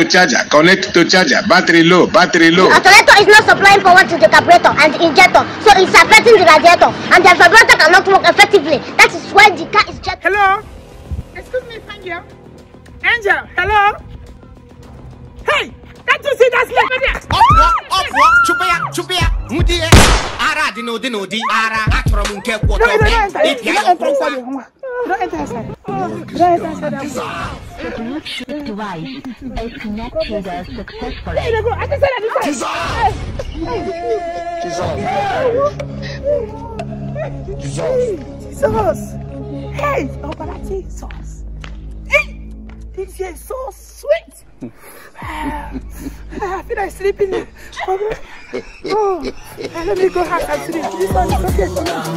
charger. Connect to charger. Battery low. Battery low. The alternator is not supplying power to the carburetor and the injector, so it's affecting the radiator, and the vibrator cannot work effectively. That is why the car is just. Hello? Excuse me, Angel. Angel, hello? Hey! Can't you see that's me? Chupia, Mudia, Ara, Dino, Ara, Atramunke, what Don't enter inside. The Bluetooth device is connected successfully. Hey, go. I just said Jesus. Hey, oh, but that's Jesus. Hey, this is so sweet. I feel like sleeping. Oh, let me go have a sleep. This one is okay for me.